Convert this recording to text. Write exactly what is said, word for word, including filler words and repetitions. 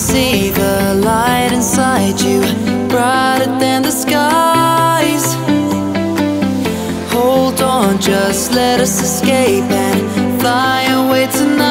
see the light inside you, brighter than the skies. Hold on, just let us escape and fly away tonight.